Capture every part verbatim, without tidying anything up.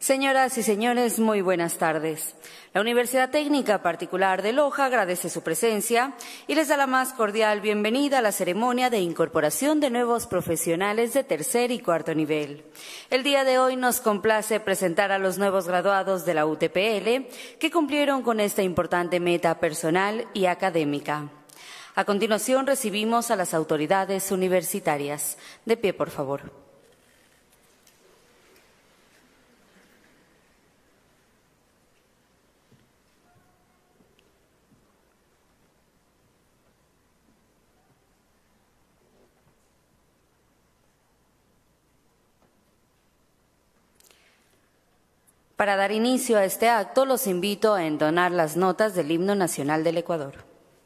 Señoras y señores, muy buenas tardes. La Universidad Técnica Particular de Loja agradece su presencia y les da la más cordial bienvenida a la ceremonia de incorporación de nuevos profesionales de tercer y cuarto nivel. El día de hoy nos complace presentar a los nuevos graduados de la U T P L que cumplieron con esta importante meta personal y académica. A continuación recibimos a las autoridades universitarias. De pie, por favor. Para dar inicio a este acto, los invito a entonar las notas del Himno Nacional del Ecuador.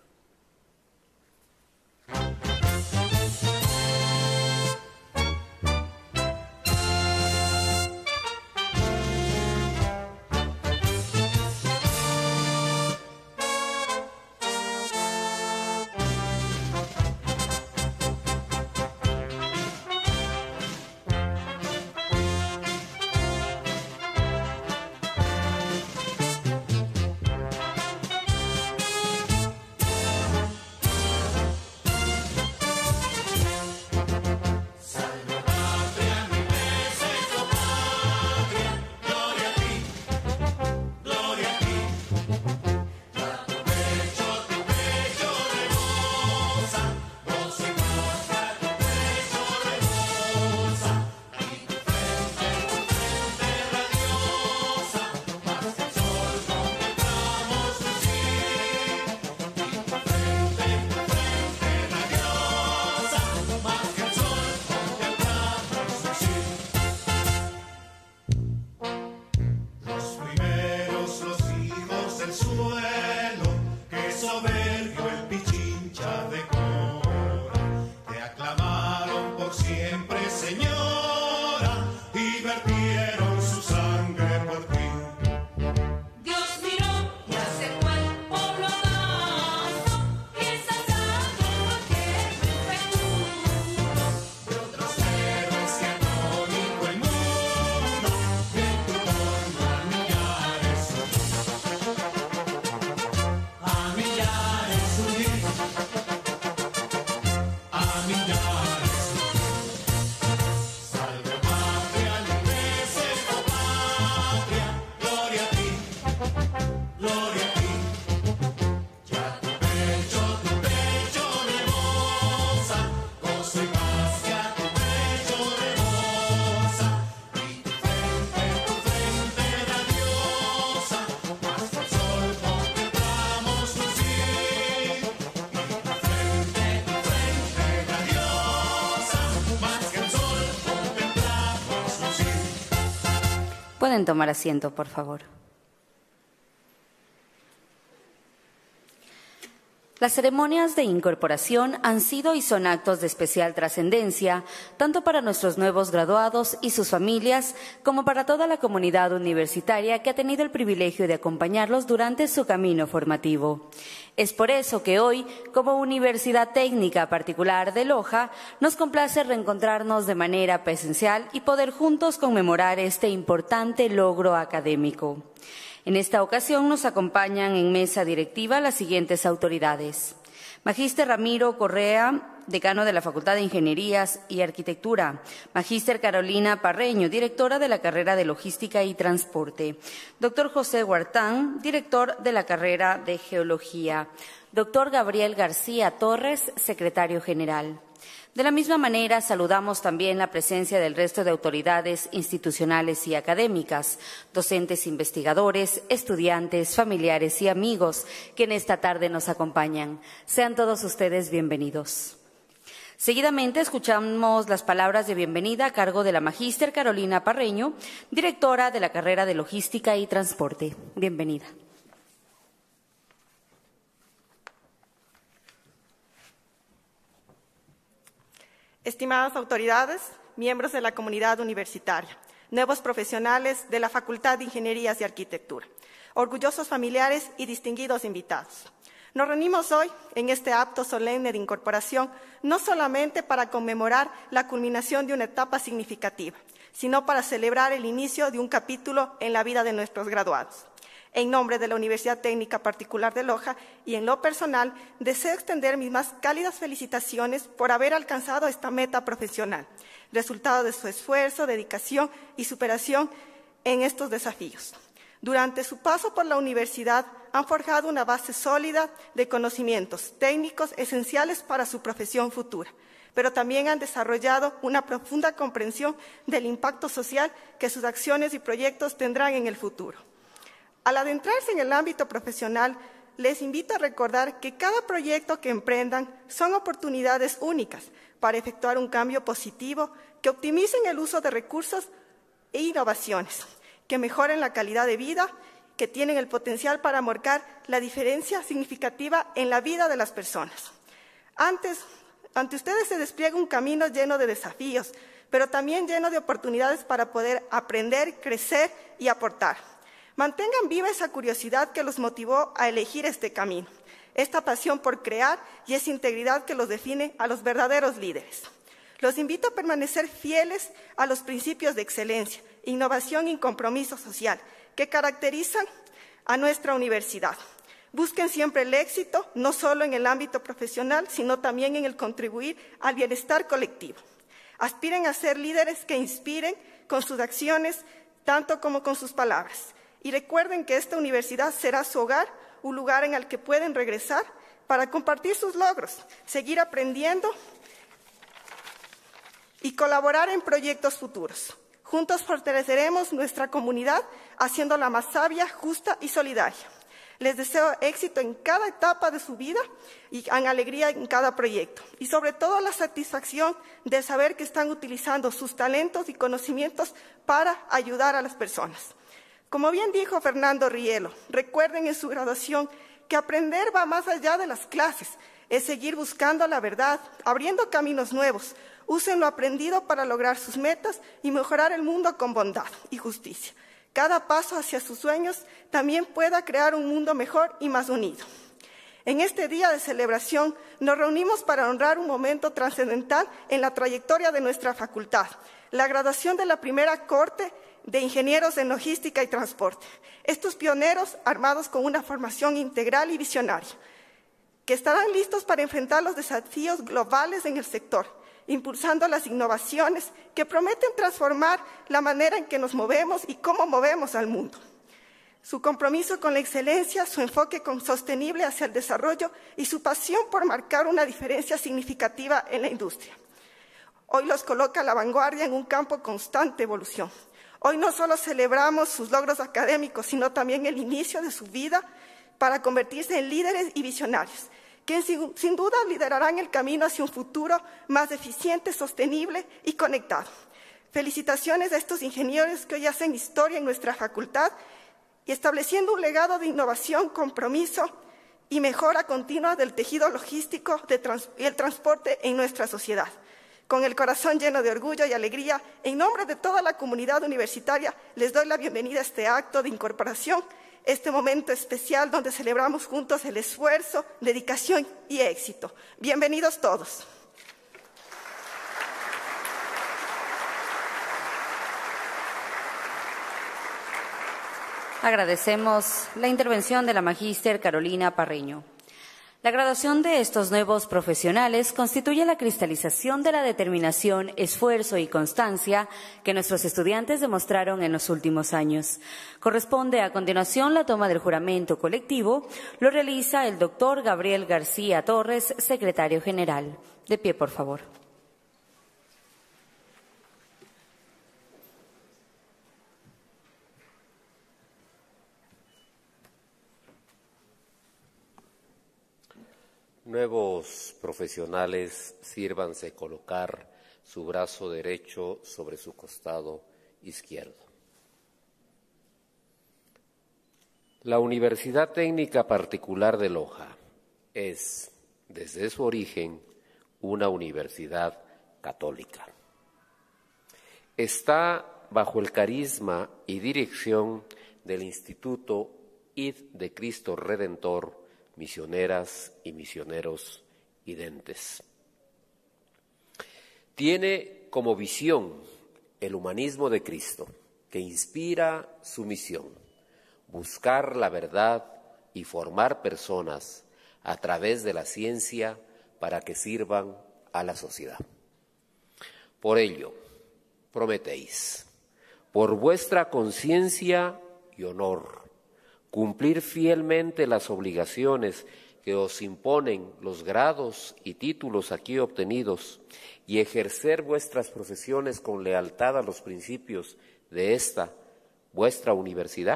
Pueden tomar asiento, por favor. Las ceremonias de incorporación han sido y son actos de especial trascendencia, tanto para nuestros nuevos graduados y sus familias, como para toda la comunidad universitaria que ha tenido el privilegio de acompañarlos durante su camino formativo. Es por eso que hoy, como Universidad Técnica Particular de Loja, nos complace reencontrarnos de manera presencial y poder juntos conmemorar este importante logro académico. En esta ocasión nos acompañan en mesa directiva las siguientes autoridades. Magíster Ramiro Correa, decano de la Facultad de Ingenierías y Arquitectura. Magíster Carolina Parreño, directora de la carrera de Logística y Transporte. Doctor José Huartán, director de la carrera de Geología. Doctor Gabriel García Torres, secretario general. De la misma manera, saludamos también la presencia del resto de autoridades institucionales y académicas, docentes investigadores, estudiantes, familiares y amigos que en esta tarde nos acompañan. Sean todos ustedes bienvenidos. Seguidamente escuchamos las palabras de bienvenida a cargo de la magíster Carolina Parreño, directora de la carrera de Logística y Transporte. Bienvenida. Estimadas autoridades, miembros de la comunidad universitaria, nuevos profesionales de la Facultad de Ingenierías y Arquitectura, orgullosos familiares y distinguidos invitados. Nos reunimos hoy en este acto solemne de incorporación no solamente para conmemorar la culminación de una etapa significativa, sino para celebrar el inicio de un capítulo en la vida de nuestros graduados. En nombre de la Universidad Técnica Particular de Loja y en lo personal, deseo extender mis más cálidas felicitaciones por haber alcanzado esta meta profesional, resultado de su esfuerzo, dedicación y superación en estos desafíos. Durante su paso por la universidad han forjado una base sólida de conocimientos técnicos esenciales para su profesión futura, pero también han desarrollado una profunda comprensión del impacto social que sus acciones y proyectos tendrán en el futuro. Al adentrarse en el ámbito profesional, les invito a recordar que cada proyecto que emprendan son oportunidades únicas para efectuar un cambio positivo que optimicen el uso de recursos e innovaciones, que mejoren la calidad de vida, que tienen el potencial para marcar la diferencia significativa en la vida de las personas. Antes, ante ustedes se despliega un camino lleno de desafíos, pero también lleno de oportunidades para poder aprender, crecer y aportar. Mantengan viva esa curiosidad que los motivó a elegir este camino, esta pasión por crear y esa integridad que los define a los verdaderos líderes. Los invito a permanecer fieles a los principios de excelencia, innovación y compromiso social que caracterizan a nuestra universidad. Busquen siempre el éxito, no solo en el ámbito profesional, sino también en el contribuir al bienestar colectivo. Aspiren a ser líderes que inspiren con sus acciones, tanto como con sus palabras. Y recuerden que esta universidad será su hogar, un lugar en el que pueden regresar para compartir sus logros, seguir aprendiendo y colaborar en proyectos futuros. Juntos fortaleceremos nuestra comunidad, haciéndola más sabia, justa y solidaria. Les deseo éxito en cada etapa de su vida y en alegría en cada proyecto. Y sobre todo la satisfacción de saber que están utilizando sus talentos y conocimientos para ayudar a las personas. Como bien dijo Fernando Rielo, recuerden en su graduación que aprender va más allá de las clases, es seguir buscando la verdad, abriendo caminos nuevos. Usen lo aprendido para lograr sus metas y mejorar el mundo con bondad y justicia. Cada paso hacia sus sueños también pueda crear un mundo mejor y más unido. En este día de celebración nos reunimos para honrar un momento trascendental en la trayectoria de nuestra facultad, la graduación de la primera corte de ingenieros en logística y transporte. Estos pioneros, armados con una formación integral y visionaria, que estarán listos para enfrentar los desafíos globales en el sector, impulsando las innovaciones que prometen transformar la manera en que nos movemos y cómo movemos al mundo. Su compromiso con la excelencia, su enfoque sostenible hacia el desarrollo y su pasión por marcar una diferencia significativa en la industria. Hoy los coloca a la vanguardia en un campo de constante evolución. Hoy no solo celebramos sus logros académicos, sino también el inicio de su vida para convertirse en líderes y visionarios, que sin, sin duda liderarán el camino hacia un futuro más eficiente, sostenible y conectado. Felicitaciones a estos ingenieros que hoy hacen historia en nuestra facultad y estableciendo un legado de innovación, compromiso y mejora continua del tejido logístico de trans, y el transporte en nuestra sociedad. Con el corazón lleno de orgullo y alegría, en nombre de toda la comunidad universitaria, les doy la bienvenida a este acto de incorporación, este momento especial donde celebramos juntos el esfuerzo, dedicación y éxito. Bienvenidos todos. Agradecemos la intervención de la magíster Carolina Parreño. La graduación de estos nuevos profesionales constituye la cristalización de la determinación, esfuerzo y constancia que nuestros estudiantes demostraron en los últimos años. Corresponde a continuación la toma del juramento colectivo. Lo realiza el doctor Gabriel García Torres, secretario general. De pie, por favor. Nuevos profesionales, sírvanse colocar su brazo derecho sobre su costado izquierdo. La Universidad Técnica Particular de Loja es, desde su origen, una universidad católica. Está bajo el carisma y dirección del Instituto I D de Cristo Redentor, misioneras y misioneros identes. Tiene como visión el humanismo de Cristo, que inspira su misión, buscar la verdad y formar personas a través de la ciencia para que sirvan a la sociedad. Por ello, prometéis, por vuestra conciencia y honor, cumplir fielmente las obligaciones que os imponen los grados y títulos aquí obtenidos y ejercer vuestras profesiones con lealtad a los principios de esta, vuestra universidad.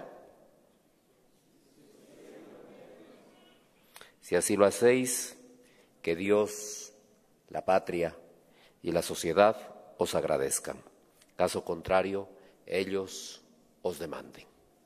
Si así lo hacéis, que Dios, la patria y la sociedad os agradezcan. Caso contrario, ellos os demanden.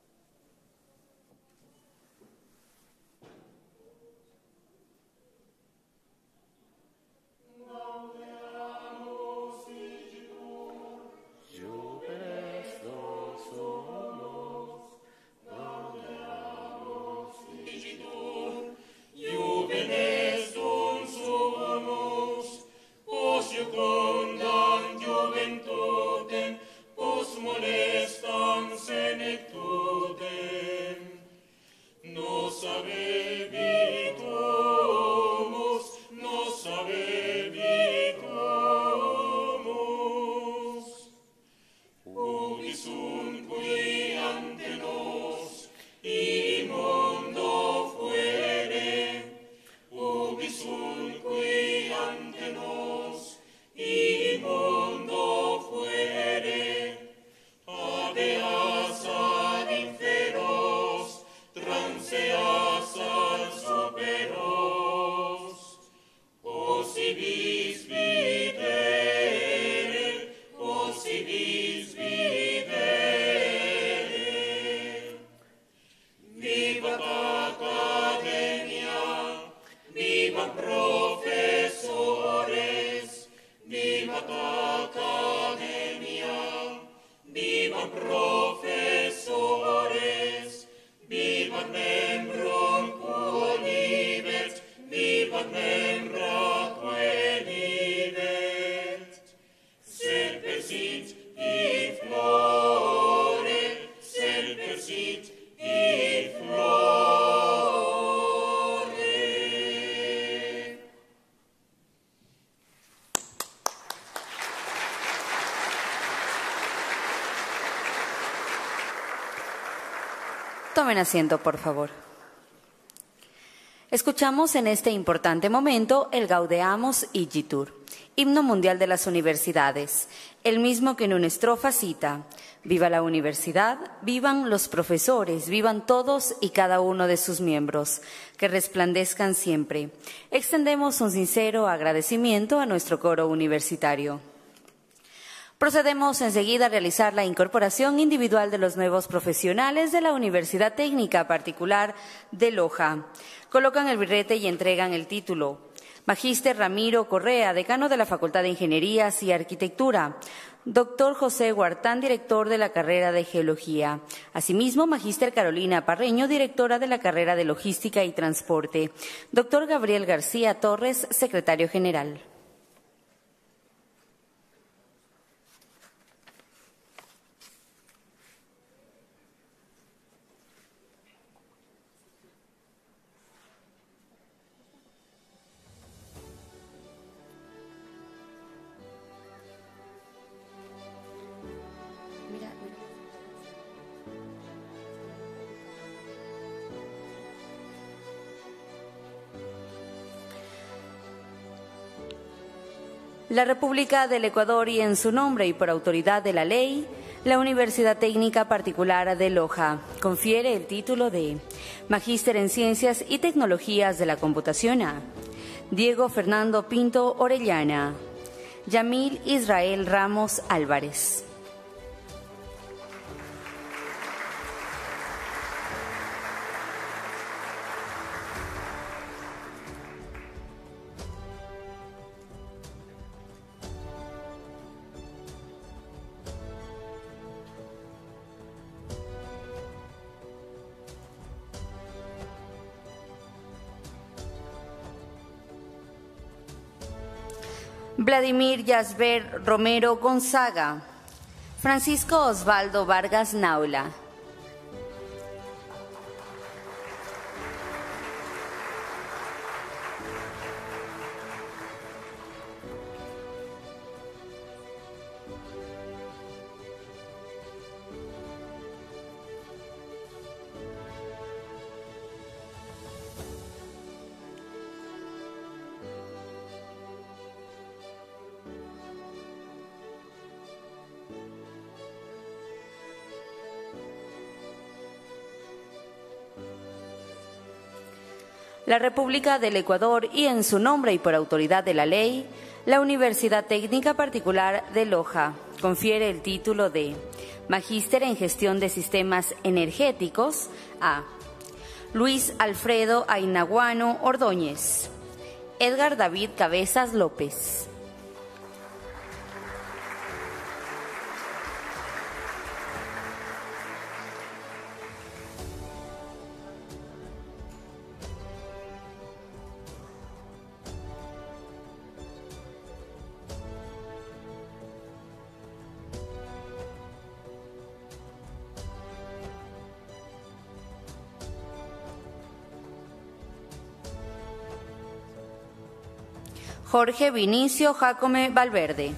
Tomen asiento, por favor. Escuchamos en este importante momento el Gaudeamus Igitur, himno mundial de las universidades, el mismo que en una estrofa cita: viva la universidad, vivan los profesores, vivan todos y cada uno de sus miembros, que resplandezcan siempre. Extendemos un sincero agradecimiento a nuestro coro universitario. Procedemos enseguida a realizar la incorporación individual de los nuevos profesionales de la Universidad Técnica Particular de Loja. Colocan el birrete y entregan el título. Magíster Ramiro Correa, decano de la Facultad de Ingenierías y Arquitectura. Doctor José Huartán, director de la carrera de Geología. Asimismo, Magíster Carolina Parreño, directora de la carrera de Logística y Transporte. Doctor Gabriel García Torres, secretario general. La República del Ecuador y en su nombre y por autoridad de la ley, la Universidad Técnica Particular de Loja confiere el título de Magíster en Ciencias y Tecnologías de la Computación a Diego Fernando Pinto Orellana, Yamil Israel Ramos Álvarez. Vladimir Yasber Romero Gonzaga, Francisco Osvaldo Vargas Naula. La República del Ecuador y en su nombre y por autoridad de la ley, la Universidad Técnica Particular de Loja confiere el título de Magíster en Gestión de Sistemas Energéticos a Luis Alfredo Ainaguano Ordóñez, Edgar David Cabezas López. Jorge Vinicio Jacome Valverde.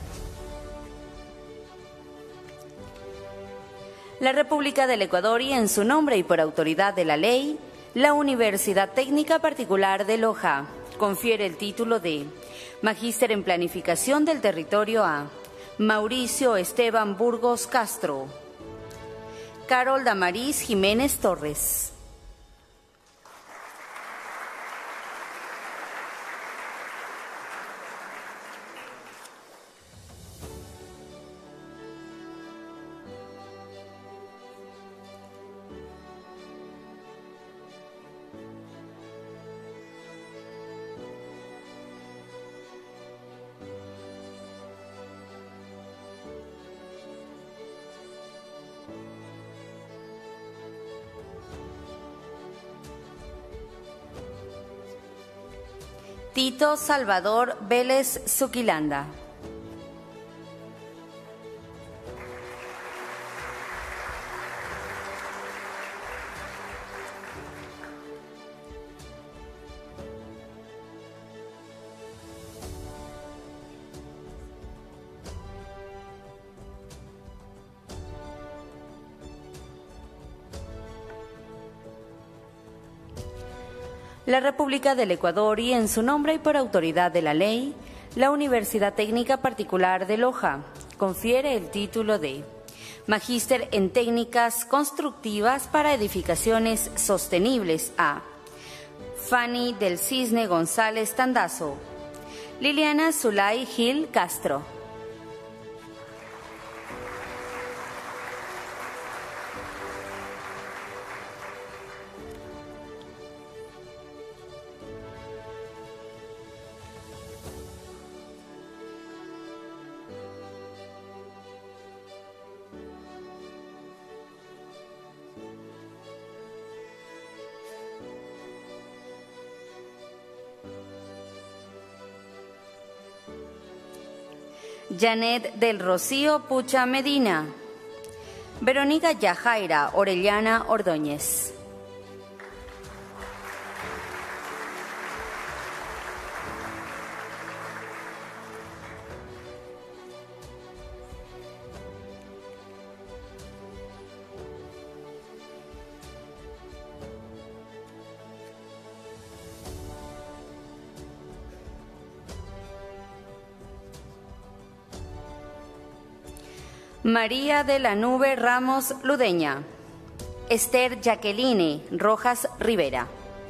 La República del Ecuador y en su nombre y por autoridad de la ley, la Universidad Técnica Particular de Loja confiere el título de Magíster en Planificación del Territorio a Mauricio Esteban Burgos Castro, Carol Damaris Jiménez Torres. Tito Salvador Vélez Zuquilanda. La República del Ecuador y en su nombre y por autoridad de la ley, la Universidad Técnica Particular de Loja confiere el título de Magíster en Técnicas Constructivas para Edificaciones Sostenibles a Fanny del Cisne González Tandazo, Liliana Zulay Gil Castro. Janet del Rocío Pucha Medina, Verónica Yajaira Orellana Ordóñez. María de la Nube Ramos Ludeña, Esther Jacqueline Rojas Rivera.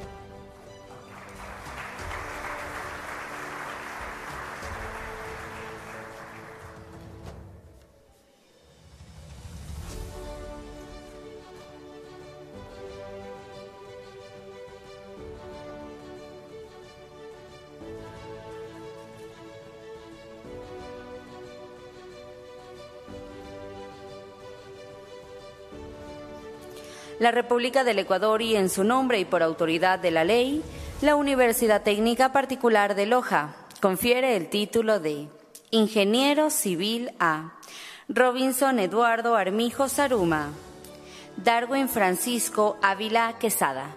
La República del Ecuador y en su nombre y por autoridad de la ley, la Universidad Técnica Particular de Loja confiere el título de Ingeniero Civil a Robinson Eduardo Armijo Zaruma. Darwin Francisco Ávila Quesada.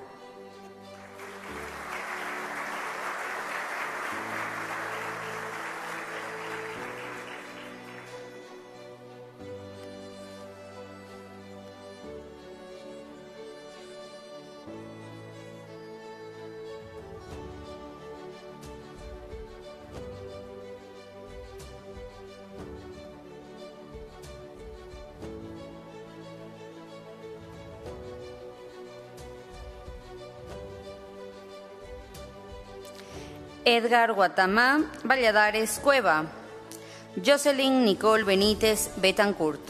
Edgar Guatamá Valladares Cueva. Jocelyn Nicole Benítez Betancourt.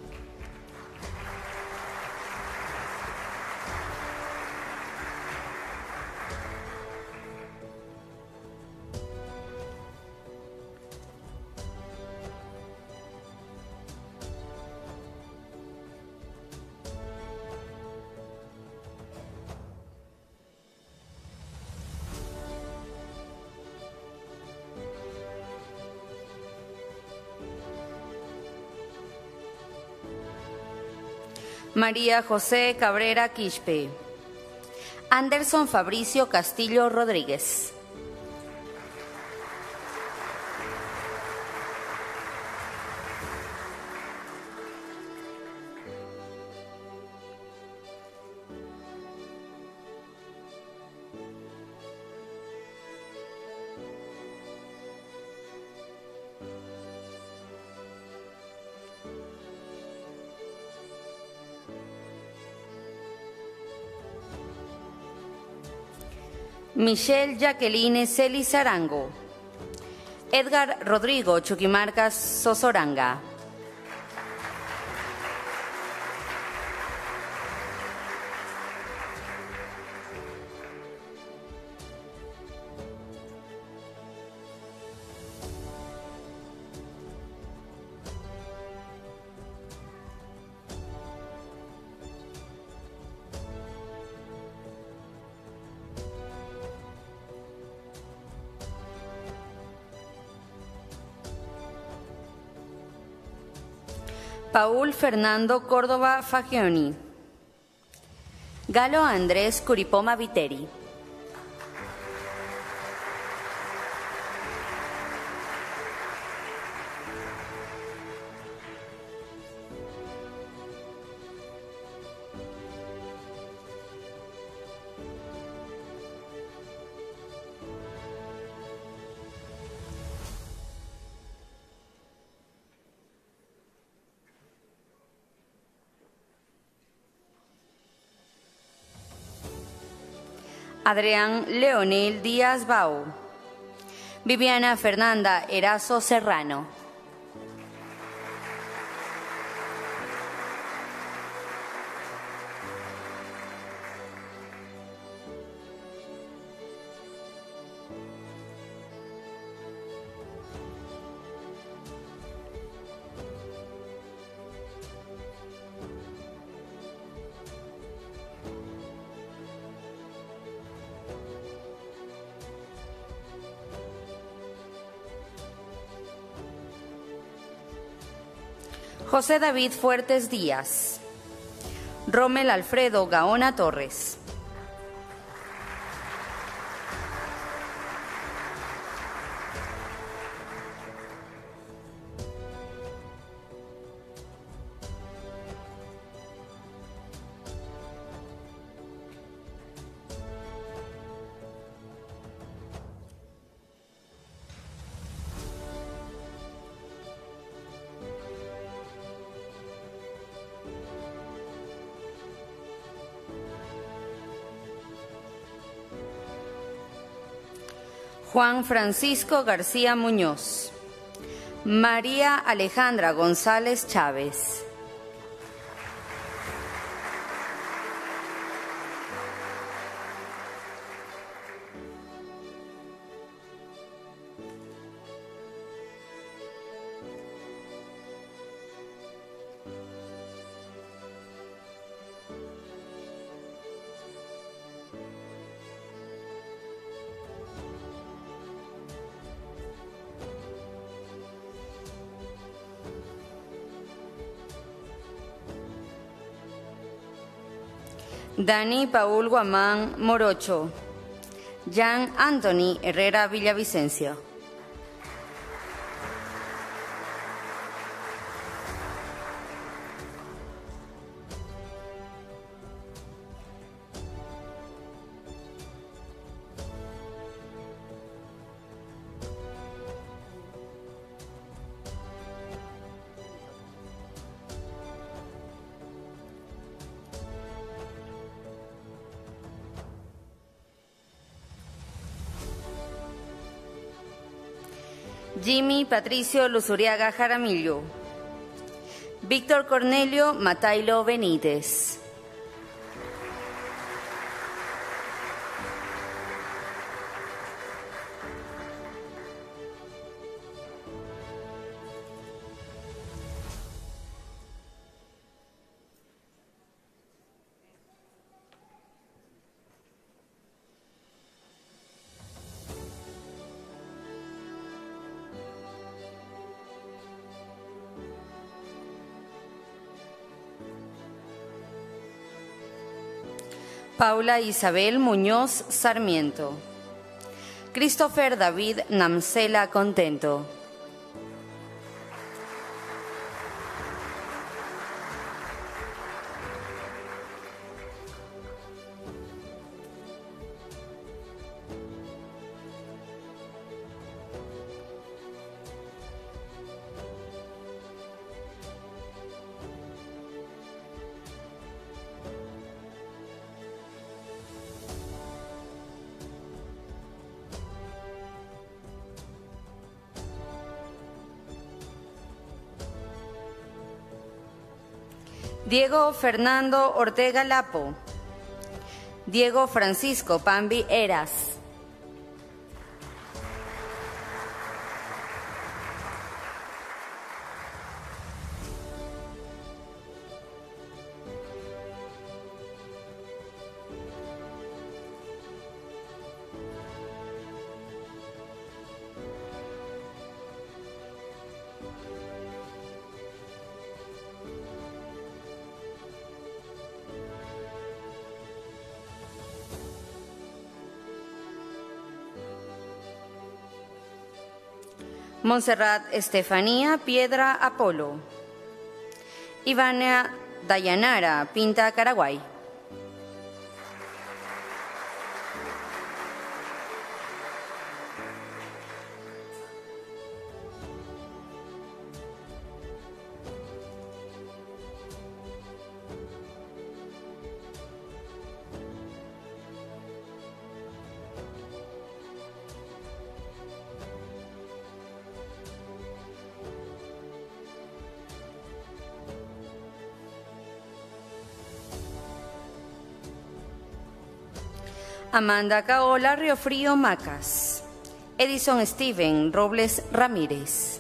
María José Cabrera Quispe. Anderson Fabricio Castillo Rodríguez. Michelle Jacqueline Celis Arango. Edgar Rodrigo Chuquimarcas Sosoranga. Paul Fernando Córdoba Fagioni. Galo Andrés Curipoma Viteri. Adrián Leonel Díaz Bau. Viviana Fernanda Erazo Serrano. José David Fuertes Díaz. Rommel Alfredo Gaona Torres. Juan Francisco García Muñoz. María Alejandra González Chávez. Dani Paul Guamán Morocho. Jan Anthony Herrera Villavicencio. Jimmy Patricio Luzuriaga Jaramillo. Víctor Cornelio Matailo Benítez. Paula Isabel Muñoz Sarmiento. Christopher David Namcela Contento. Diego Fernando Ortega Lapo. Diego Francisco Pambi Eras. Montserrat Estefanía Piedra Apolo. Ivania Dayanara Pinta Caraguay. Amanda Caola Riofrío Macas. Edison Steven Robles Ramírez.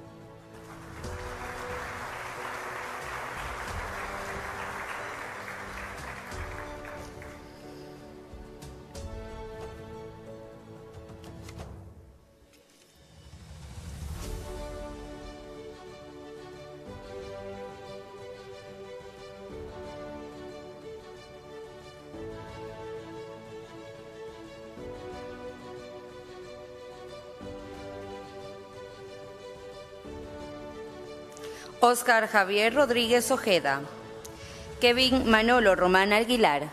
Oscar Javier Rodríguez Ojeda. Kevin Manolo Román Aguilar.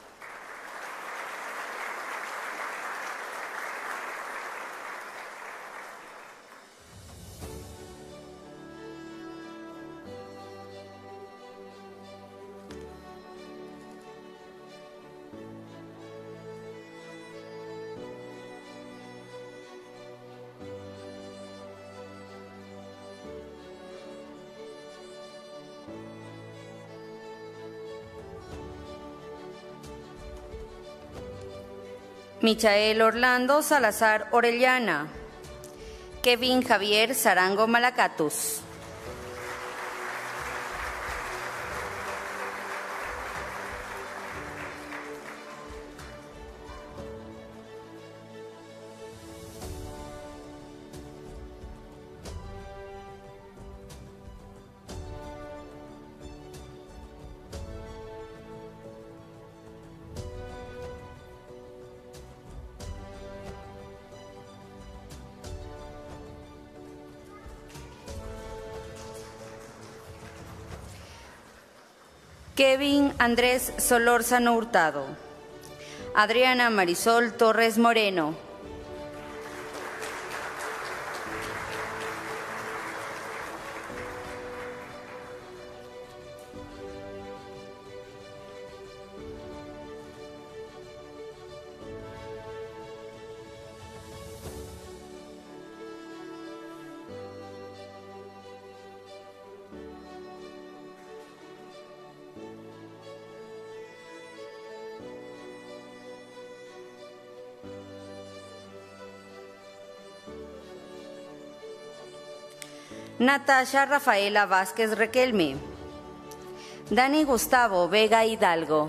Michael Orlando Salazar Orellana. Kevin Javier Sarango Malacatus. Kevin Andrés Solórzano Hurtado. Adriana Marisol Torres Moreno. Natasha Rafaela Vázquez Requelme. Dani Gustavo Vega Hidalgo.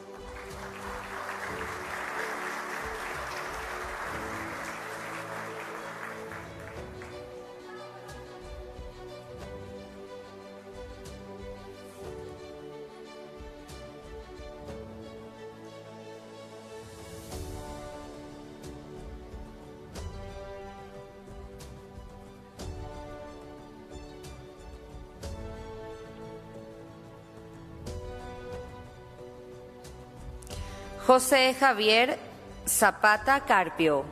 José Javier Zapata Carpio.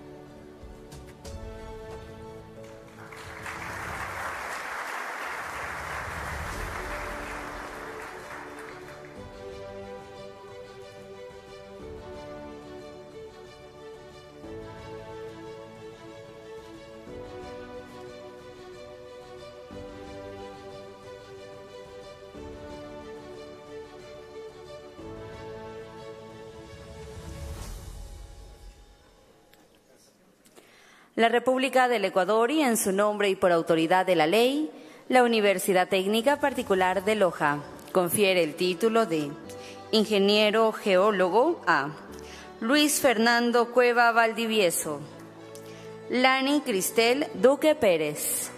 La República del Ecuador y en su nombre y por autoridad de la ley, la Universidad Técnica Particular de Loja confiere el título de Ingeniero Geólogo a Luis Fernando Cueva Valdivieso, Lani Cristel Duque Pérez.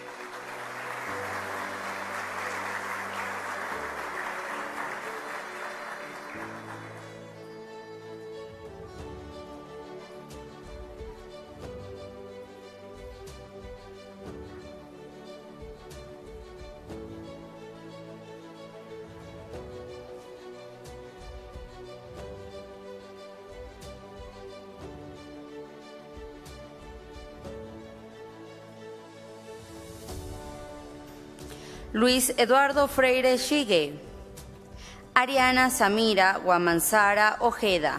Luis Eduardo Freire Shigue, Ariana Samira Guamanzara Ojeda.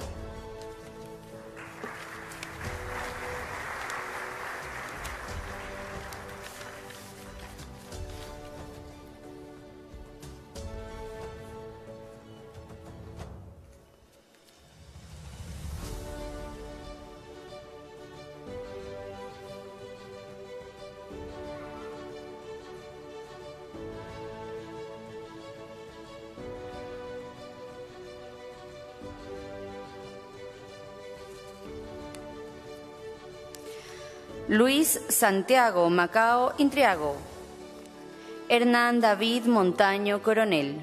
Luis Santiago Macao Intriago, Hernán David Montaño Coronel.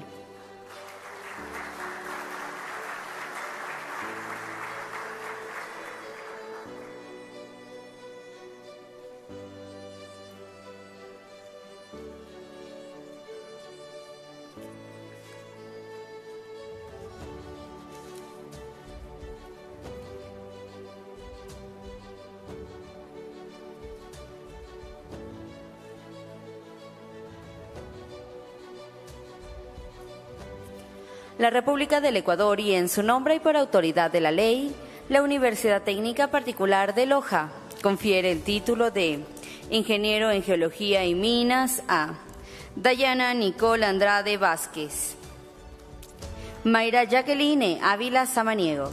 La República del Ecuador y en su nombre y por autoridad de la ley, la Universidad Técnica Particular de Loja confiere el título de Ingeniero en Geología y Minas a Dayana Nicole Andrade Vázquez, Mayra Jacqueline Ávila Samaniego.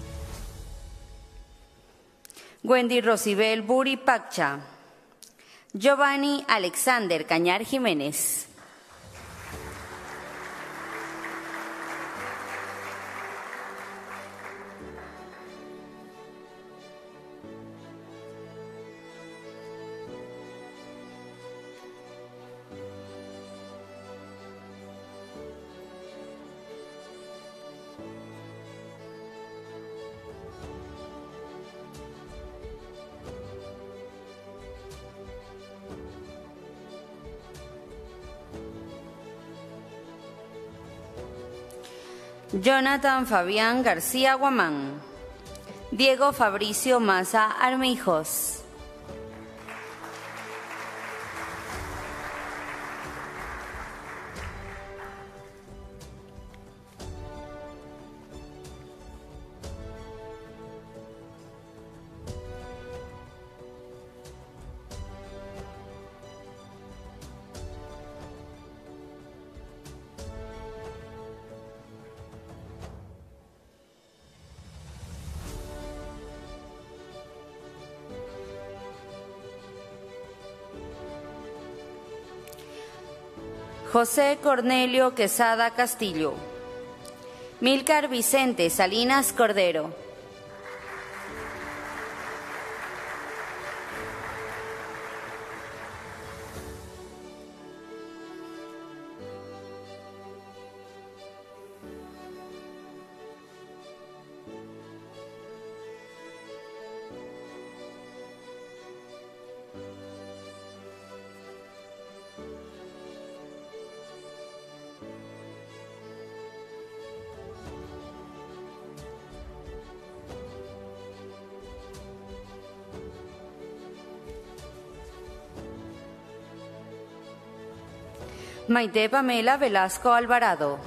Wendy Rosibel Buri Pacha, Giovanni Alexander Cañar Jiménez. Jonathan Fabián García Guamán. Diego Fabricio Maza Armijos. José Cornelio Quesada Castillo. Milcar Vicente Salinas Cordero. Maite Pamela Velasco Alvarado.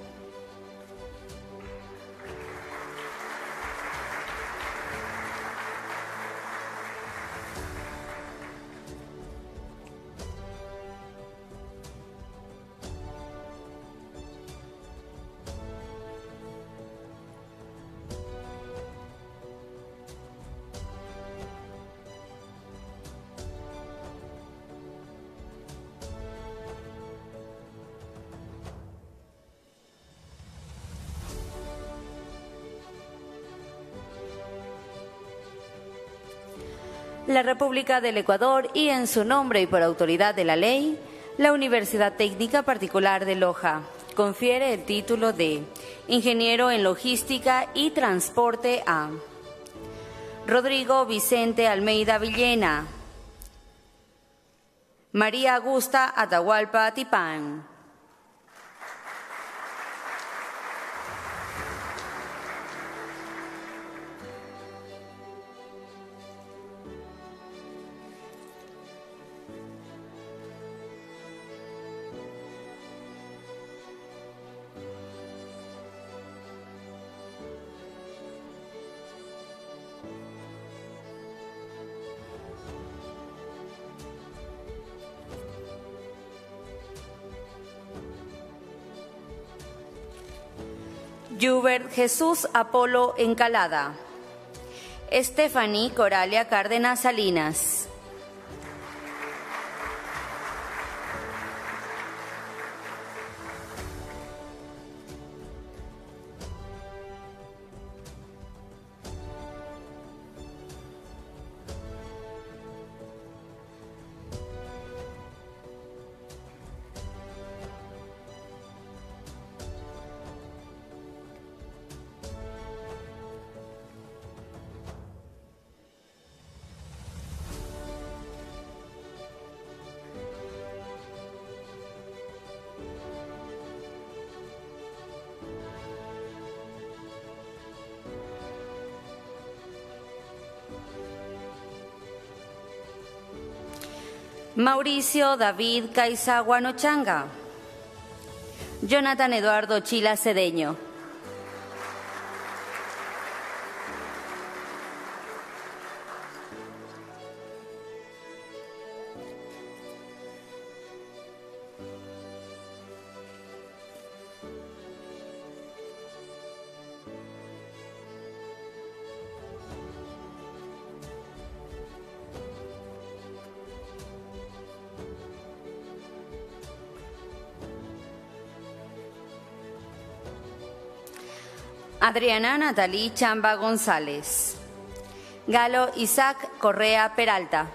La República del Ecuador y en su nombre y por autoridad de la ley, la Universidad Técnica Particular de Loja confiere el título de Ingeniero en Logística y Transporte a Rodrigo Vicente Almeida Villena, María Augusta Atahualpa Tipán, Hubert Jesús Apolo Encalada, Stephanie Coralia Cárdenas Salinas, Mauricio David Caizawa Nochanga, Jonathan Eduardo Chila Cedeño, Adriana Natalí Chamba González. Galo Isaac Correa Peralta.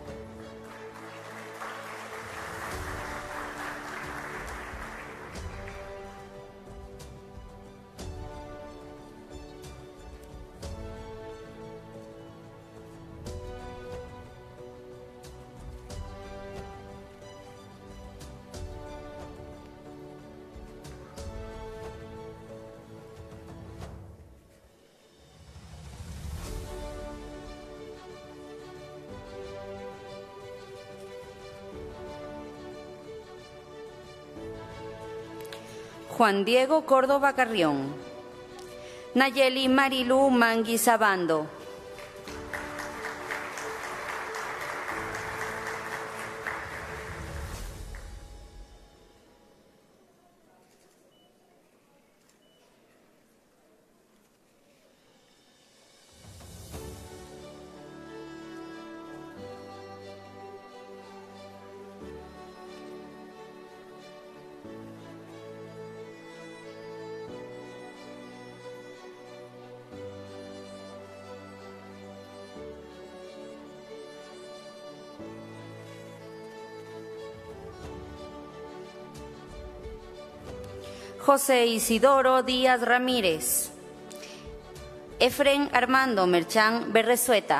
Juan Diego Córdoba Carrión. Nayeli Marilu Mangui Sabando. José Isidoro Díaz Ramírez. Efren Armando Merchán Berrezueta.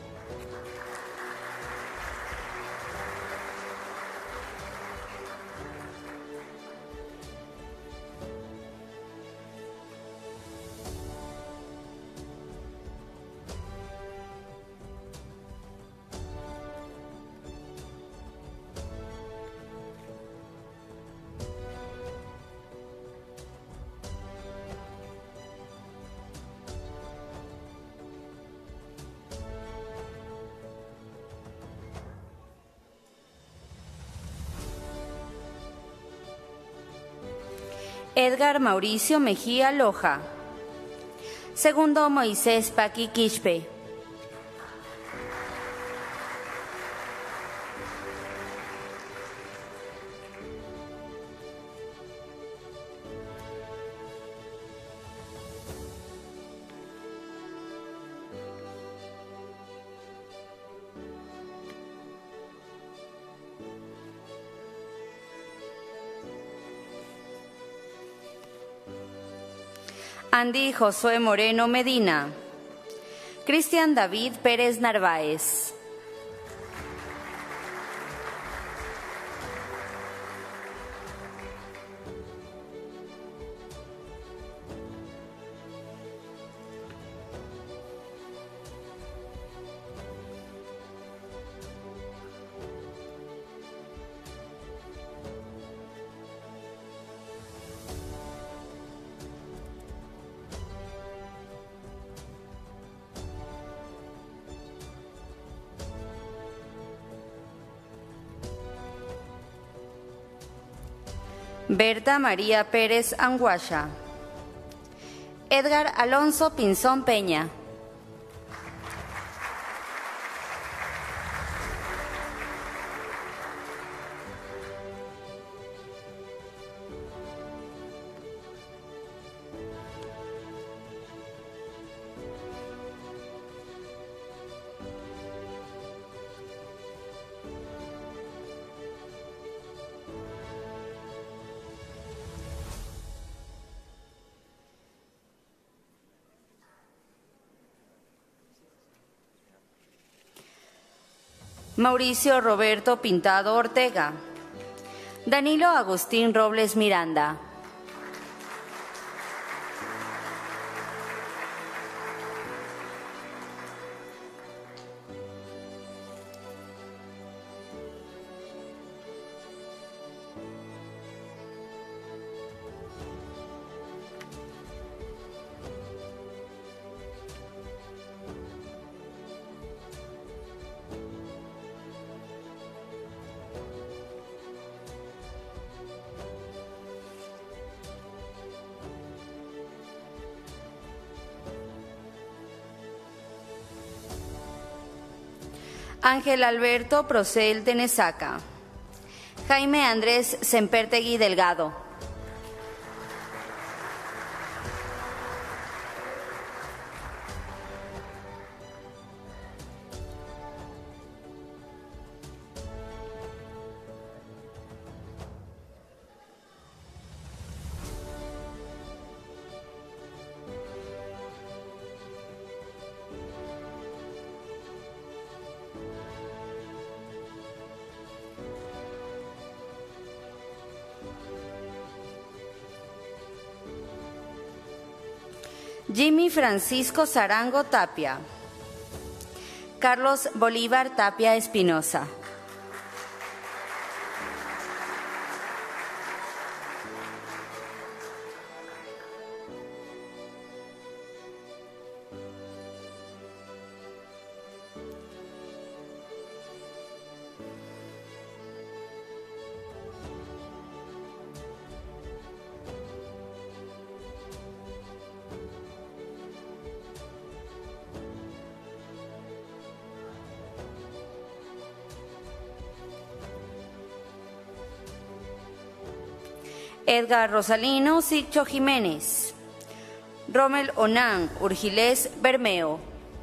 Edgar Mauricio Mejía Loja. Segundo, Moisés Paqui Quispe. Andy Josué Moreno Medina. Cristian David Pérez Narváez. Berta María Pérez Anguasha. Edgar Alonso Pinzón Peña. Mauricio Roberto Pintado Ortega. Danilo Agustín Robles Miranda. Ángel Alberto Procel Tenesaca. Jaime Andrés Sempertegui Delgado. Jimmy Francisco Zarango Tapia. Carlos Bolívar Tapia Espinosa. Edgar Rosalino Siccho Jiménez. Rommel Onan Urgilés Bermeo.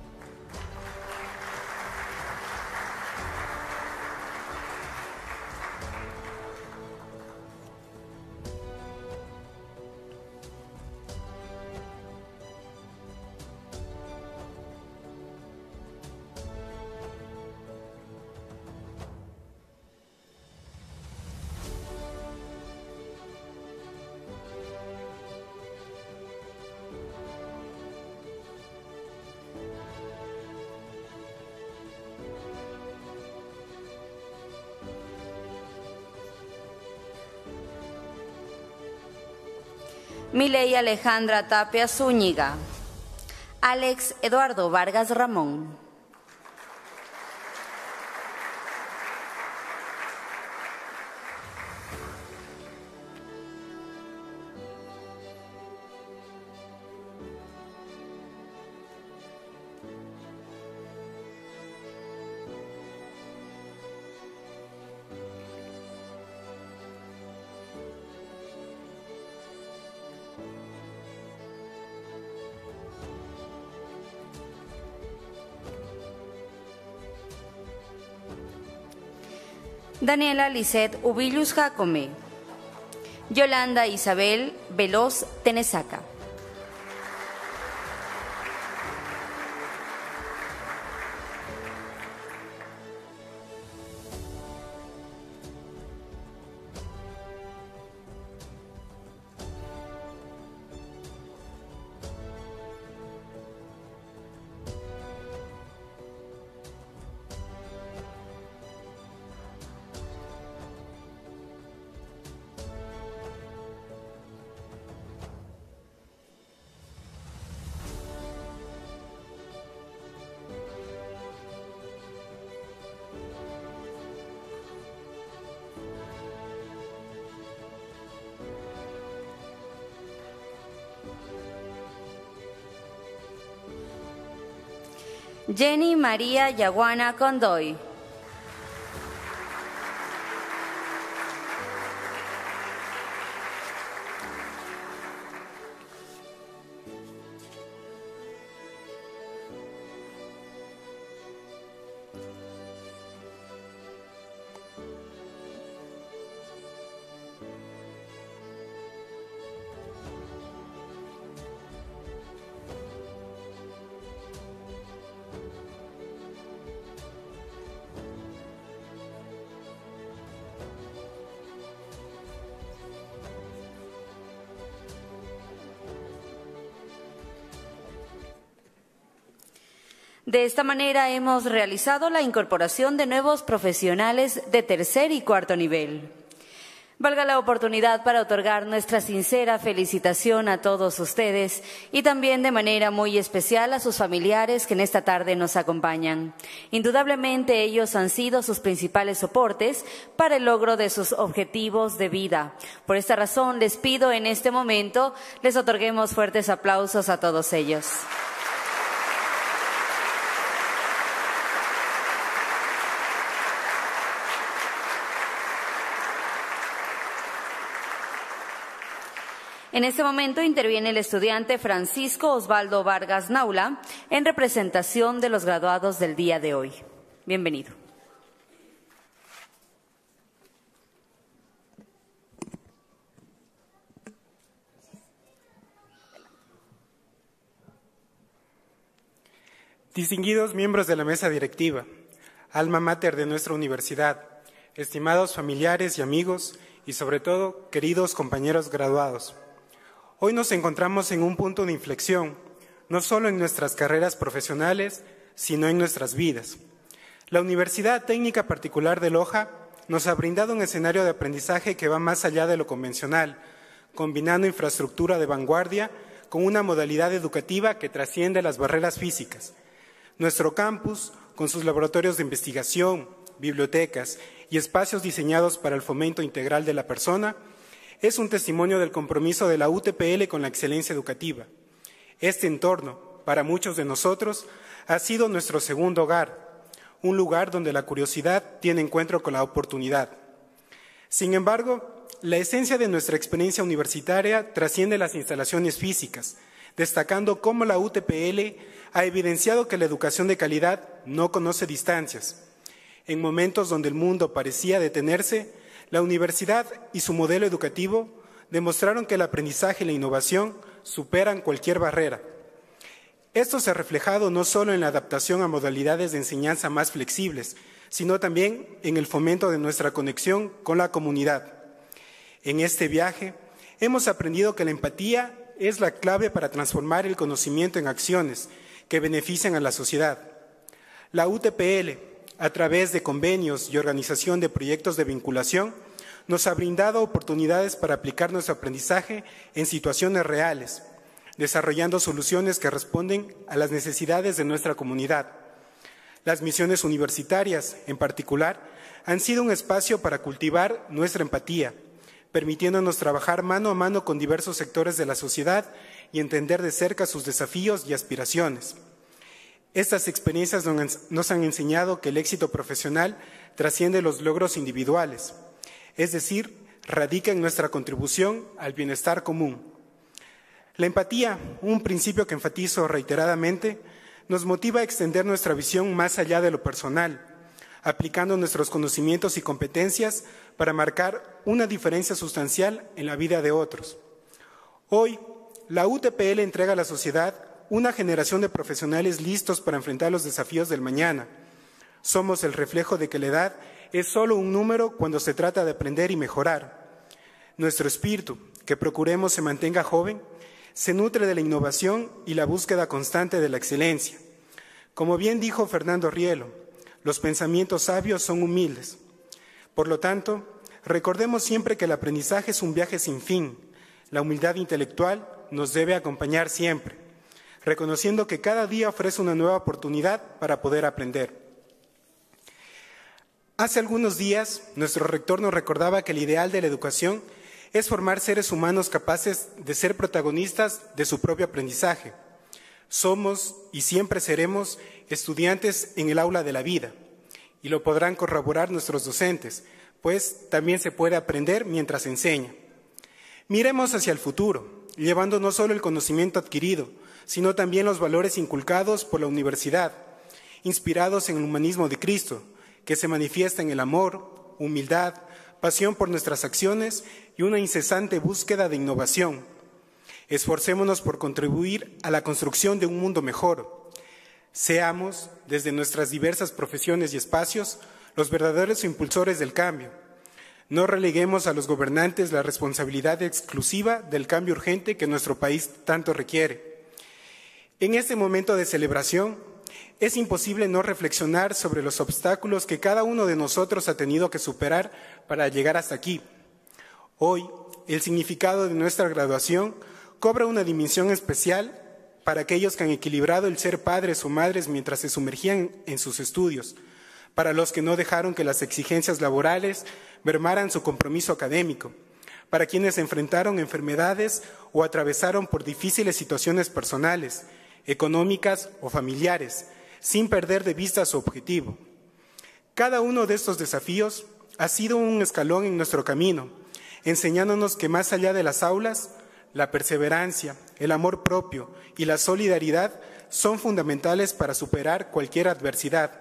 Miley Alejandra Tapia Zúñiga. Alex Eduardo Vargas Ramón. Daniela Lisset Ubillus Jacome. Yolanda Isabel Veloz Tenesaca. Jenny María Yaguana Condoy. De esta manera hemos realizado la incorporación de nuevos profesionales de tercer y cuarto nivel. Valga la oportunidad para otorgar nuestra sincera felicitación a todos ustedes y también de manera muy especial a sus familiares que en esta tarde nos acompañan. Indudablemente ellos han sido sus principales soportes para el logro de sus objetivos de vida. Por esta razón les pido en este momento les otorguemos fuertes aplausos a todos ellos. En este momento interviene el estudiante Francisco Osvaldo Vargas Naula en representación de los graduados del día de hoy. Bienvenido. Distinguidos miembros de la mesa directiva, alma mater de nuestra universidad, estimados familiares y amigos y sobre todo queridos compañeros graduados. Hoy nos encontramos en un punto de inflexión, no solo en nuestras carreras profesionales, sino en nuestras vidas. La Universidad Técnica Particular de Loja nos ha brindado un escenario de aprendizaje que va más allá de lo convencional, combinando infraestructura de vanguardia con una modalidad educativa que trasciende las barreras físicas. Nuestro campus, con sus laboratorios de investigación, bibliotecas y espacios diseñados para el fomento integral de la persona, es un testimonio del compromiso de la U T P L con la excelencia educativa. Este entorno, para muchos de nosotros, ha sido nuestro segundo hogar, un lugar donde la curiosidad tiene encuentro con la oportunidad. Sin embargo, la esencia de nuestra experiencia universitaria trasciende las instalaciones físicas, destacando cómo la U T P L ha evidenciado que la educación de calidad no conoce distancias. En momentos donde el mundo parecía detenerse, la universidad y su modelo educativo demostraron que el aprendizaje y la innovación superan cualquier barrera. Esto se ha reflejado no solo en la adaptación a modalidades de enseñanza más flexibles, sino también en el fomento de nuestra conexión con la comunidad. En este viaje hemos aprendido que la empatía es la clave para transformar el conocimiento en acciones que benefician a la sociedad. La U T P L, a través de convenios y organización de proyectos de vinculación, nos ha brindado oportunidades para aplicar nuestro aprendizaje en situaciones reales, desarrollando soluciones que responden a las necesidades de nuestra comunidad. Las misiones universitarias, en particular, han sido un espacio para cultivar nuestra empatía, permitiéndonos trabajar mano a mano con diversos sectores de la sociedad y entender de cerca sus desafíos y aspiraciones. Estas experiencias nos han enseñado que el éxito profesional trasciende los logros individuales, es decir, radica en nuestra contribución al bienestar común. La empatía, un principio que enfatizo reiteradamente, nos motiva a extender nuestra visión más allá de lo personal, aplicando nuestros conocimientos y competencias para marcar una diferencia sustancial en la vida de otros. Hoy, la U T P L entrega a la sociedad una generación de profesionales listos para enfrentar los desafíos del mañana. Somos el reflejo de que la edad es solo un número cuando se trata de aprender y mejorar. Nuestro espíritu, que procuremos se mantenga joven, se nutre de la innovación y la búsqueda constante de la excelencia. Como bien dijo Fernando Rielo, los pensamientos sabios son humildes. Por lo tanto, recordemos siempre que el aprendizaje es un viaje sin fin. La humildad intelectual nos debe acompañar siempre, reconociendo que cada día ofrece una nueva oportunidad para poder aprender. Hace algunos días, nuestro rector nos recordaba que el ideal de la educación es formar seres humanos capaces de ser protagonistas de su propio aprendizaje. Somos y siempre seremos estudiantes en el aula de la vida, y lo podrán corroborar nuestros docentes, pues también se puede aprender mientras se enseña. Miremos hacia el futuro, llevando no solo el conocimiento adquirido, sino también los valores inculcados por la universidad, inspirados en el humanismo de Cristo, que se manifiesta en el amor, humildad, pasión por nuestras acciones y una incesante búsqueda de innovación. Esforcémonos por contribuir a la construcción de un mundo mejor. Seamos, desde nuestras diversas profesiones y espacios, los verdaderos impulsores del cambio. No releguemos a los gobernantes la responsabilidad exclusiva del cambio urgente que nuestro país tanto requiere. En este momento de celebración, es imposible no reflexionar sobre los obstáculos que cada uno de nosotros ha tenido que superar para llegar hasta aquí. Hoy, el significado de nuestra graduación cobra una dimensión especial para aquellos que han equilibrado el ser padres o madres mientras se sumergían en sus estudios, para los que no dejaron que las exigencias laborales mermaran su compromiso académico, para quienes enfrentaron enfermedades o atravesaron por difíciles situaciones personales, económicas o familiares, sin perder de vista su objetivo. Cada uno de estos desafíos ha sido un escalón en nuestro camino, enseñándonos que más allá de las aulas, la perseverancia, el amor propio y la solidaridad son fundamentales para superar cualquier adversidad.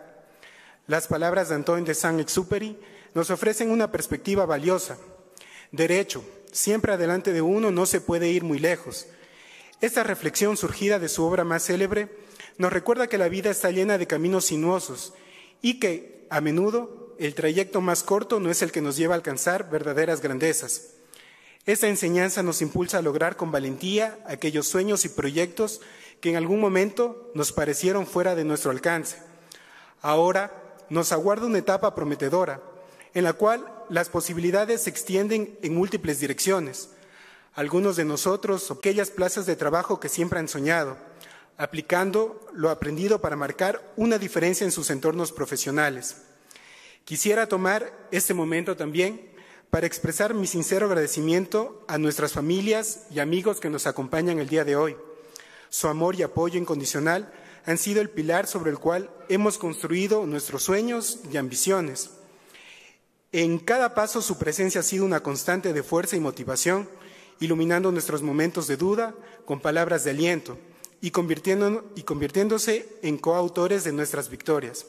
Las palabras de Antoine de Saint-Exupéry nos ofrecen una perspectiva valiosa. Derecho, siempre adelante de uno, no se puede ir muy lejos. Esta reflexión surgida de su obra más célebre nos recuerda que la vida está llena de caminos sinuosos y que, a menudo, el trayecto más corto no es el que nos lleva a alcanzar verdaderas grandezas. Esta enseñanza nos impulsa a lograr con valentía aquellos sueños y proyectos que en algún momento nos parecieron fuera de nuestro alcance. Ahora nos aguarda una etapa prometedora, en la cual las posibilidades se extienden en múltiples direcciones. Algunos de nosotros, aquellas plazas de trabajo que siempre han soñado, aplicando lo aprendido para marcar una diferencia en sus entornos profesionales. Quisiera tomar este momento también para expresar mi sincero agradecimiento a nuestras familias y amigos que nos acompañan el día de hoy. Su amor y apoyo incondicional han sido el pilar sobre el cual hemos construido nuestros sueños y ambiciones. En cada paso su presencia ha sido una constante de fuerza y motivación, iluminando nuestros momentos de duda con palabras de aliento y, convirtiendo, y convirtiéndose en coautores de nuestras victorias.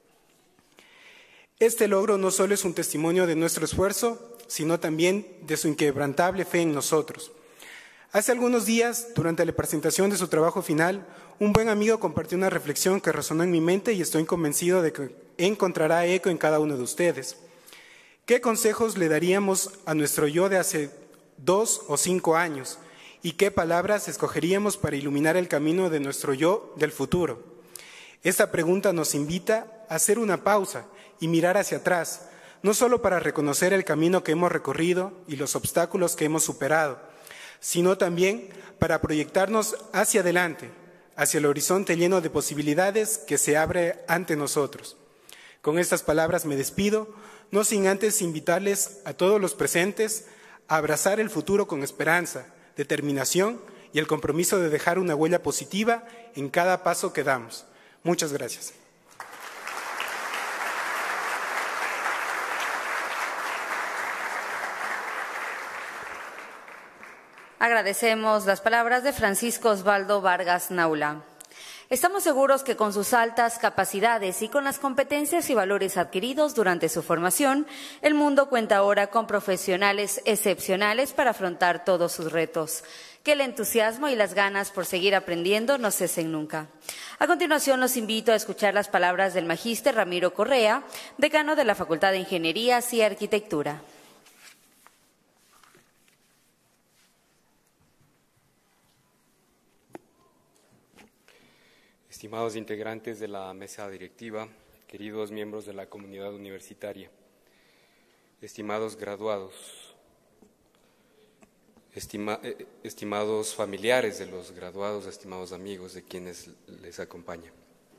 Este logro no solo es un testimonio de nuestro esfuerzo, sino también de su inquebrantable fe en nosotros. Hace algunos días, durante la presentación de su trabajo final, un buen amigo compartió una reflexión que resonó en mi mente y estoy convencido de que encontrará eco en cada uno de ustedes. ¿Qué consejos le daríamos a nuestro yo de hace dos o cinco años? ¿Y qué palabras escogeríamos para iluminar el camino de nuestro yo del futuro? Esta pregunta nos invita a hacer una pausa y mirar hacia atrás, no solo para reconocer el camino que hemos recorrido y los obstáculos que hemos superado, sino también para proyectarnos hacia adelante, hacia el horizonte lleno de posibilidades que se abre ante nosotros. Con estas palabras me despido, no sin antes invitarles a todos los presentes a abrazar el futuro con esperanza, determinación y el compromiso de dejar una huella positiva en cada paso que damos. Muchas gracias. Agradecemos las palabras de Francisco Osvaldo Vargas Naula. Estamos seguros que con sus altas capacidades y con las competencias y valores adquiridos durante su formación, el mundo cuenta ahora con profesionales excepcionales para afrontar todos sus retos. Que el entusiasmo y las ganas por seguir aprendiendo no cesen nunca. A continuación, los invito a escuchar las palabras del magíster Ramiro Correa, decano de la Facultad de Ingenierías y Arquitectura. Estimados integrantes de la mesa directiva, queridos miembros de la comunidad universitaria, estimados graduados, estima, eh, estimados familiares de los graduados, estimados amigos de quienes les acompañan.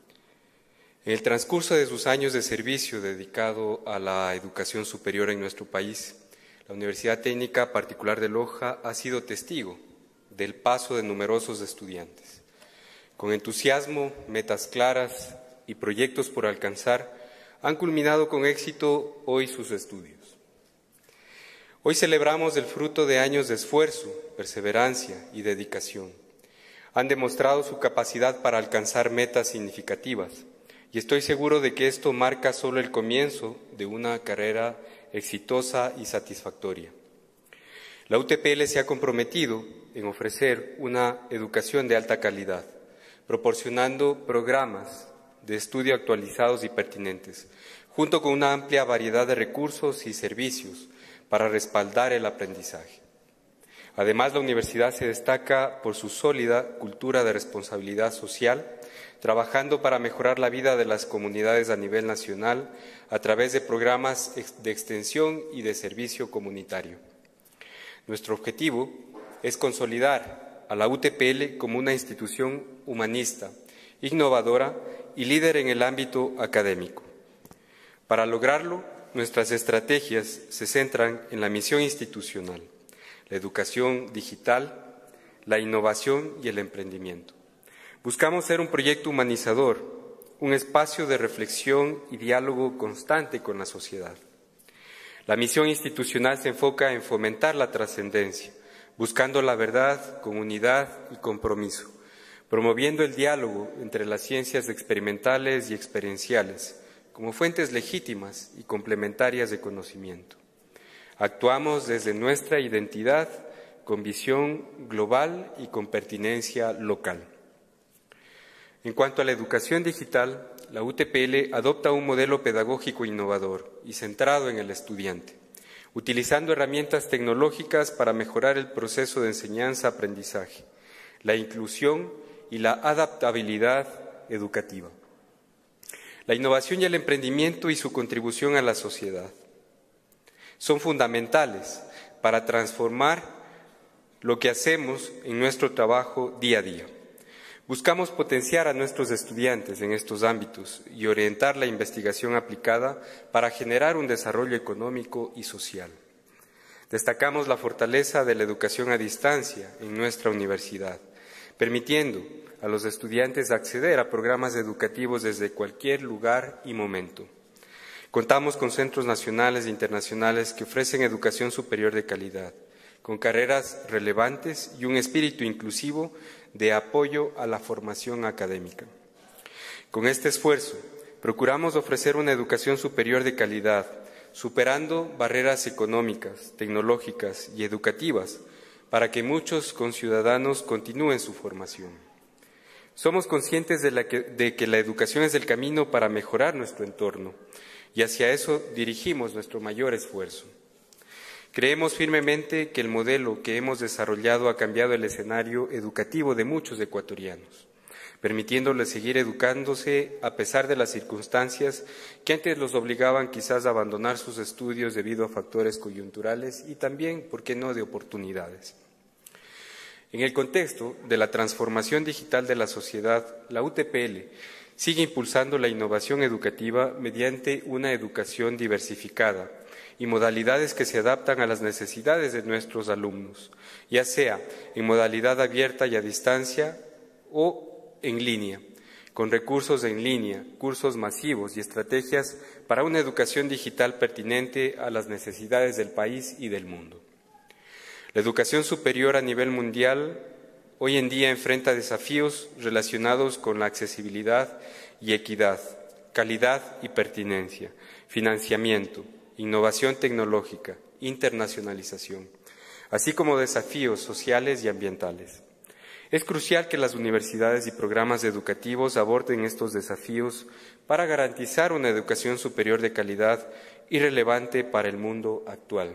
En el transcurso de sus años de servicio dedicado a la educación superior en nuestro país, la Universidad Técnica Particular de Loja ha sido testigo del paso de numerosos estudiantes. Con entusiasmo, metas claras y proyectos por alcanzar, han culminado con éxito hoy sus estudios. Hoy celebramos el fruto de años de esfuerzo, perseverancia y dedicación. Han demostrado su capacidad para alcanzar metas significativas y estoy seguro de que esto marca solo el comienzo de una carrera exitosa y satisfactoria. La U T P L se ha comprometido en ofrecer una educación de alta calidad, proporcionando programas de estudio actualizados y pertinentes, junto con una amplia variedad de recursos y servicios para respaldar el aprendizaje. Además, la universidad se destaca por su sólida cultura de responsabilidad social, trabajando para mejorar la vida de las comunidades a nivel nacional a través de programas de extensión y de servicio comunitario. Nuestro objetivo es consolidar a la U T P L como una institución humanista, innovadora y líder en el ámbito académico. Para lograrlo, nuestras estrategias se centran en la misión institucional, la educación digital, la innovación y el emprendimiento. Buscamos ser un proyecto humanizador, un espacio de reflexión y diálogo constante con la sociedad. La misión institucional se enfoca en fomentar la trascendencia, buscando la verdad con unidad y compromiso, promoviendo el diálogo entre las ciencias experimentales y experienciales como fuentes legítimas y complementarias de conocimiento. Actuamos desde nuestra identidad con visión global y con pertinencia local. En cuanto a la educación digital, la U T P L adopta un modelo pedagógico innovador y centrado en el estudiante, utilizando herramientas tecnológicas para mejorar el proceso de enseñanza-aprendizaje, la inclusión y la adaptabilidad educativa. La innovación y el emprendimiento y su contribución a la sociedad son fundamentales para transformar lo que hacemos en nuestro trabajo día a día. Buscamos potenciar a nuestros estudiantes en estos ámbitos y orientar la investigación aplicada para generar un desarrollo económico y social. Destacamos la fortaleza de la educación a distancia en nuestra universidad, permitiendo a los estudiantes acceder a programas educativos desde cualquier lugar y momento. Contamos con centros nacionales e internacionales que ofrecen educación superior de calidad, con carreras relevantes y un espíritu inclusivo de apoyo a la formación académica. Con este esfuerzo, procuramos ofrecer una educación superior de calidad, superando barreras económicas, tecnológicas y educativas, para que muchos conciudadanos continúen su formación. Somos conscientes de, la que, de que la educación es el camino para mejorar nuestro entorno, y hacia eso dirigimos nuestro mayor esfuerzo. Creemos firmemente que el modelo que hemos desarrollado ha cambiado el escenario educativo de muchos ecuatorianos, permitiéndoles seguir educándose a pesar de las circunstancias que antes los obligaban quizás a abandonar sus estudios debido a factores coyunturales y también, ¿por qué no?, de oportunidades. En el contexto de la transformación digital de la sociedad, la U T P L sigue impulsando la innovación educativa mediante una educación diversificada y modalidades que se adaptan a las necesidades de nuestros alumnos, ya sea en modalidad abierta y a distancia o en línea, con recursos en línea, cursos masivos y estrategias para una educación digital pertinente a las necesidades del país y del mundo. La educación superior a nivel mundial hoy en día enfrenta desafíos relacionados con la accesibilidad y equidad, calidad y pertinencia, financiamiento, innovación tecnológica, internacionalización, así como desafíos sociales y ambientales. Es crucial que las universidades y programas educativos aborden estos desafíos para garantizar una educación superior de calidad y relevante para el mundo actual.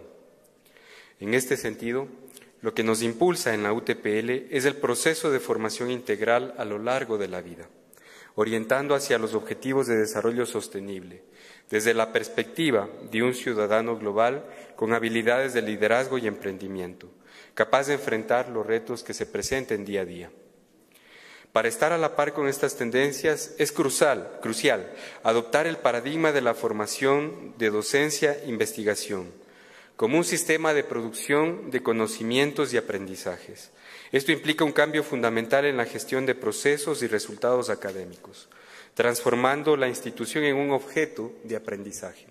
En este sentido, lo que nos impulsa en la U T P L es el proceso de formación integral a lo largo de la vida, orientando hacia los objetivos de desarrollo sostenible, desde la perspectiva de un ciudadano global con habilidades de liderazgo y emprendimiento, capaz de enfrentar los retos que se presenten día a día. Para estar a la par con estas tendencias es crucial, crucial adoptar el paradigma de la formación de docencia e investigación como un sistema de producción de conocimientos y aprendizajes. Esto implica un cambio fundamental en la gestión de procesos y resultados académicos, transformando la institución en un objeto de aprendizaje.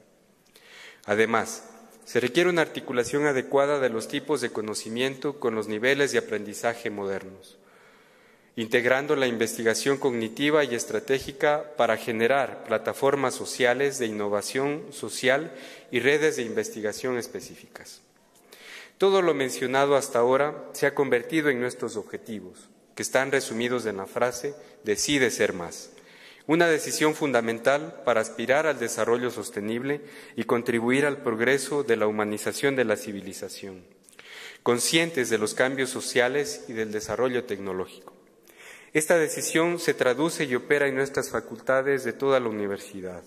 Además, se requiere una articulación adecuada de los tipos de conocimiento con los niveles de aprendizaje modernos, integrando la investigación cognitiva y estratégica para generar plataformas sociales de innovación social y redes de investigación específicas. Todo lo mencionado hasta ahora se ha convertido en nuestros objetivos, que están resumidos en la frase «Decide ser más», una decisión fundamental para aspirar al desarrollo sostenible y contribuir al progreso de la humanización de la civilización, conscientes de los cambios sociales y del desarrollo tecnológico. Esta decisión se traduce y opera en nuestras facultades de toda la universidad.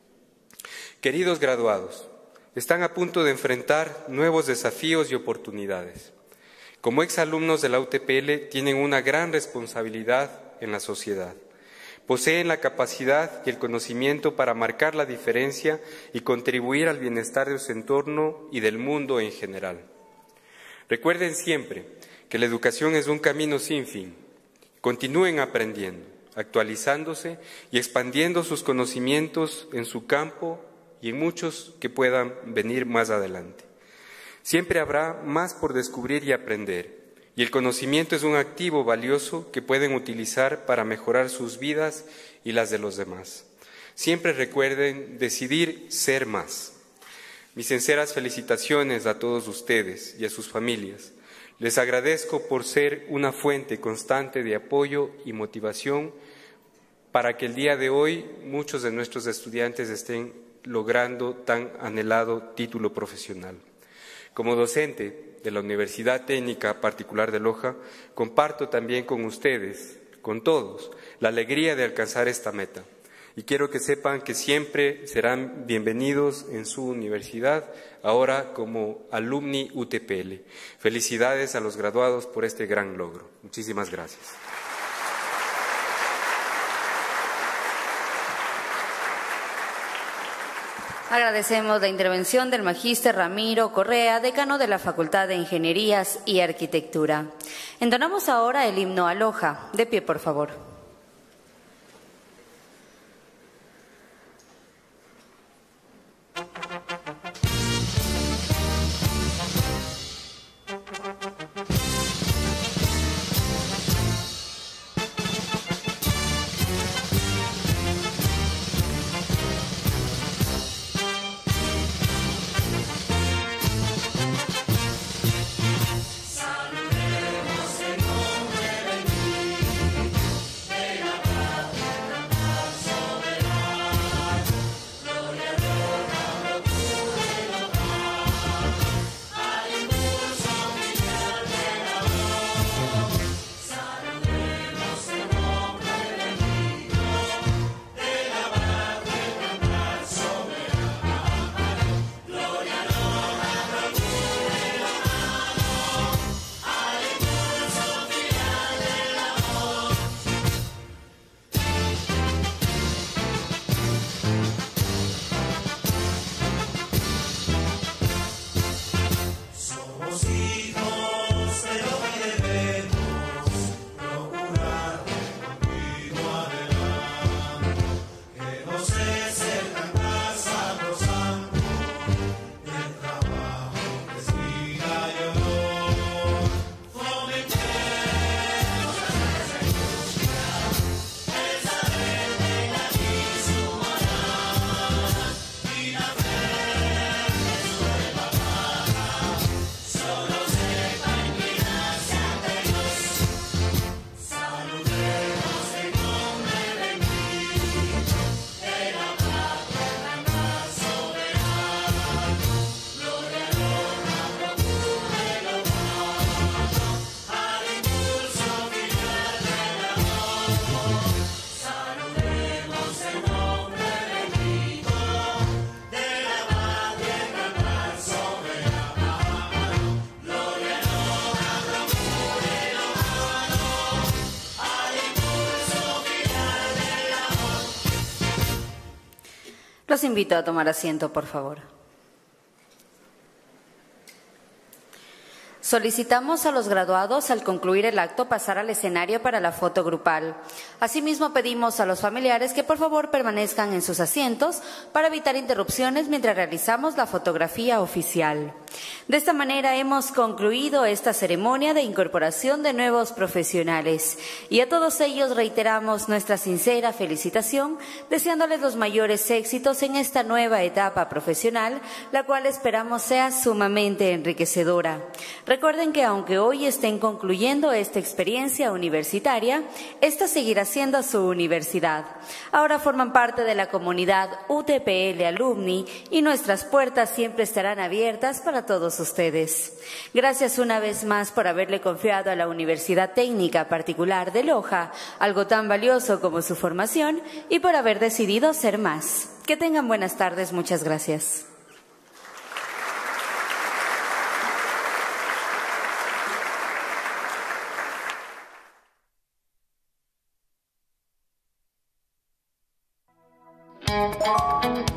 Queridos graduados, están a punto de enfrentar nuevos desafíos y oportunidades. Como exalumnos de la U T P L tienen una gran responsabilidad en la sociedad. Poseen la capacidad y el conocimiento para marcar la diferencia y contribuir al bienestar de su entorno y del mundo en general. Recuerden siempre que la educación es un camino sin fin. Continúen aprendiendo, actualizándose y expandiendo sus conocimientos en su campo y en muchos que puedan venir más adelante. Siempre habrá más por descubrir y aprender, y el conocimiento es un activo valioso que pueden utilizar para mejorar sus vidas y las de los demás. Siempre recuerden decidir ser más. Mis sinceras felicitaciones a todos ustedes y a sus familias. Les agradezco por ser una fuente constante de apoyo y motivación para que el día de hoy muchos de nuestros estudiantes estén logrando tan anhelado título profesional. Como docente de la Universidad Técnica Particular de Loja, comparto también con ustedes, con todos, la alegría de alcanzar esta meta. Y quiero que sepan que siempre serán bienvenidos en su universidad, ahora como alumni U T P L. Felicidades a los graduados por este gran logro. Muchísimas gracias. Agradecemos la intervención del magíster Ramiro Correa, decano de la Facultad de Ingenierías y Arquitectura. Entonamos ahora el himno a Loja. De pie, por favor. Los invito a tomar asiento, por favor. Solicitamos a los graduados, al concluir el acto, pasar al escenario para la foto grupal. Asimismo, pedimos a los familiares que por favor permanezcan en sus asientos para evitar interrupciones mientras realizamos la fotografía oficial. De esta manera hemos concluido esta ceremonia de incorporación de nuevos profesionales y a todos ellos reiteramos nuestra sincera felicitación, deseándoles los mayores éxitos en esta nueva etapa profesional, la cual esperamos sea sumamente enriquecedora. Recuerden que aunque hoy estén concluyendo esta experiencia universitaria, esta seguirá siendo su universidad. Ahora forman parte de la comunidad U T P L Alumni y nuestras puertas siempre estarán abiertas para todos ustedes. Gracias una vez más por haberle confiado a la Universidad Técnica Particular de Loja algo tan valioso como su formación y por haber decidido ser más. Que tengan buenas tardes. Muchas gracias. Thank you.